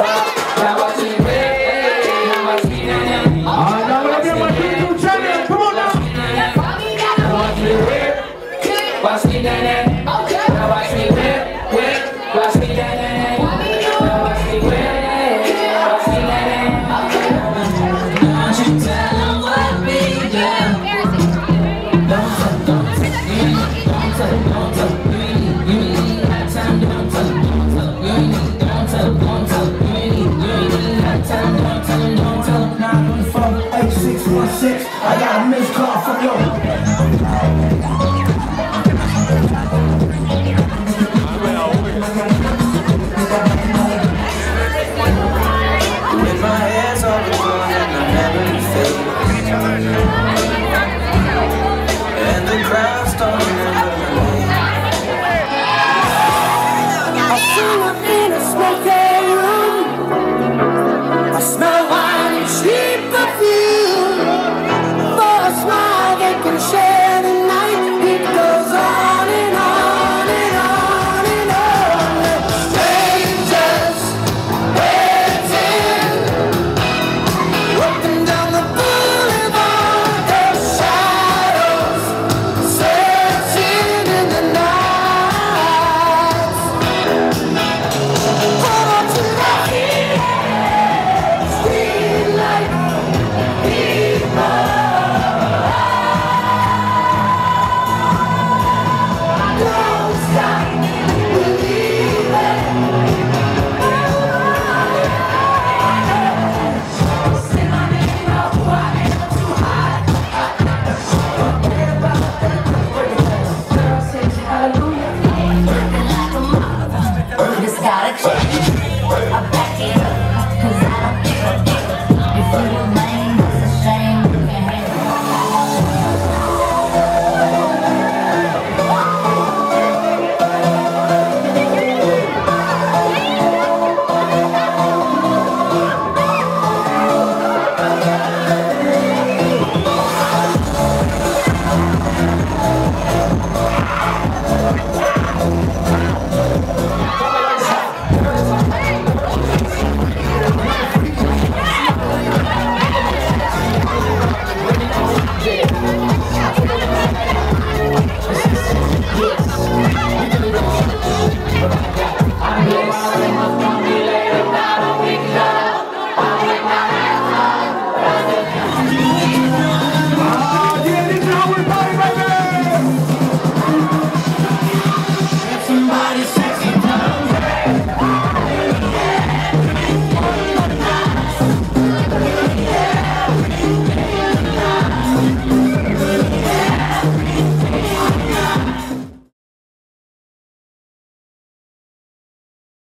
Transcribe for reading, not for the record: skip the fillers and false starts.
Now watch me whip. Now watch me that. Alright, now when I get my YouTube channel, come on now. Now watch me whip. Watch me that. Now watch me whip, whip. Watch me that. Now watch me whip. Watch me that. Don't you tell them what we do. I got a missed call from your